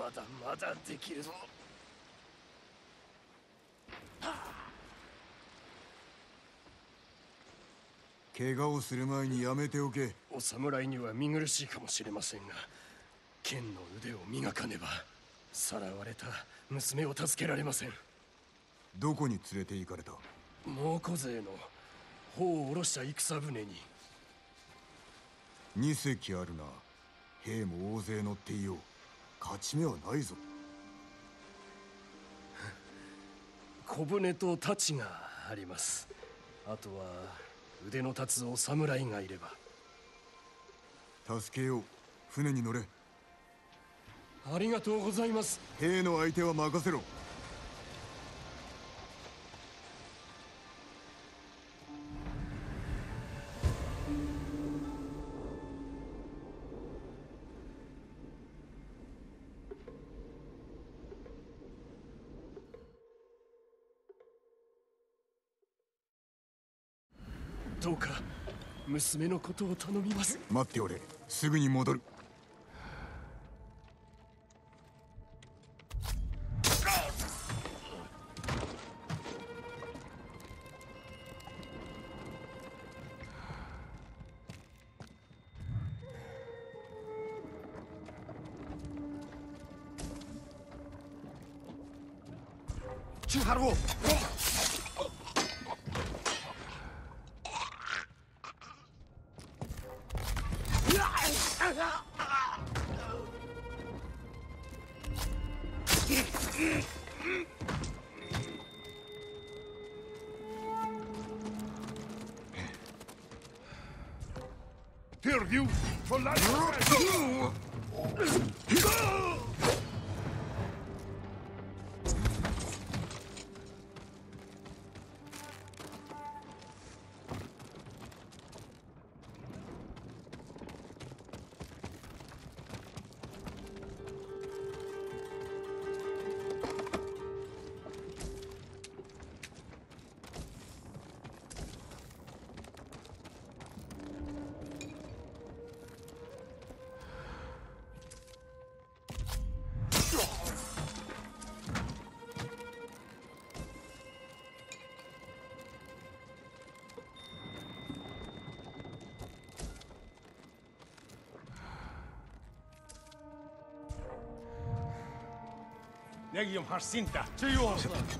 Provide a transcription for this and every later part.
まだまだできるぞ。 怪我をする前にやめておけ。 お侍には見苦しいかもしれませんが、剣の腕を磨かねばさらわれた娘を助けられません。 どこに連れて行かれた？ 猛虎勢の砲を下ろした戦船に。 2隻あるな。兵も大勢乗っていよう。勝ち目はないぞ。 小舟と太刀があります。あとは腕の立つお侍がいれば。 助けよう。船に乗れ。 ありがとうございます。 兵の相手は任せろ。 どうか娘のことを頼みます。 待っておれ。すぐに戻る。 去哈路。 Perdu for life. نجيم حرسينتا Tio.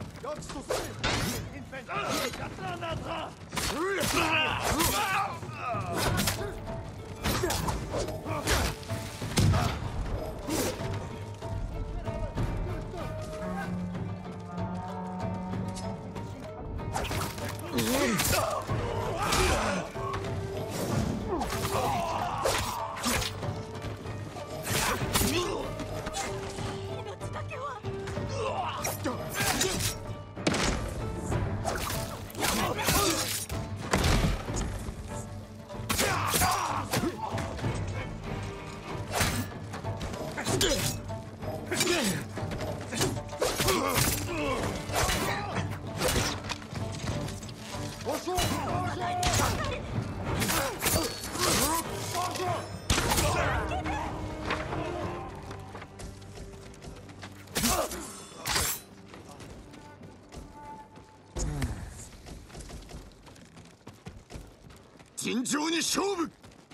尋常に勝負。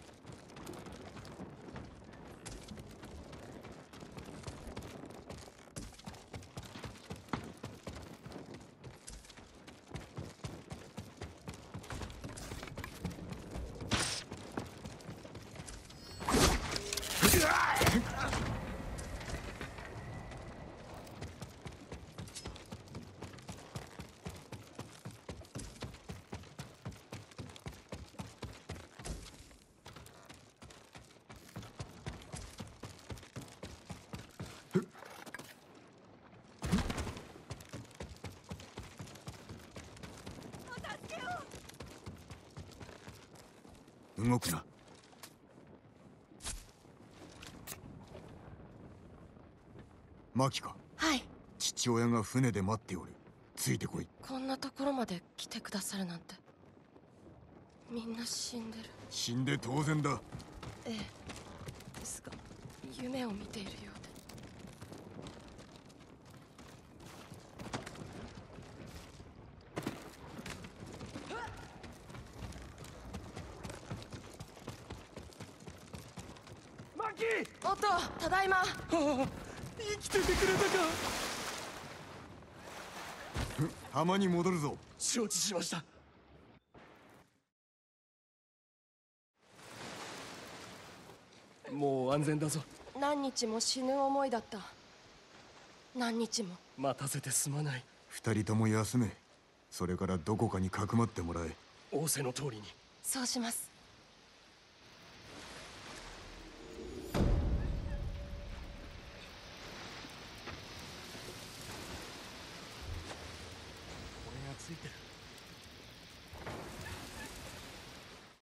動くな。マキか。 はい。 父親が船で待っておる。ついてこい。 こんなところまで来てくださるなんて。みんな死んでる。 死んで当然だ。 ええ。ですが夢を見ているようで。 オットー、ただいま。 生きててくれたか。 浜に戻るぞ。 承知しました。もう安全だぞ。 何日も死ぬ思いだった。何日も。 待たせてすまない。 二人とも休め。それからどこかにかくまってもらえ。 仰せの通りに。 そうします。 俺がついてる。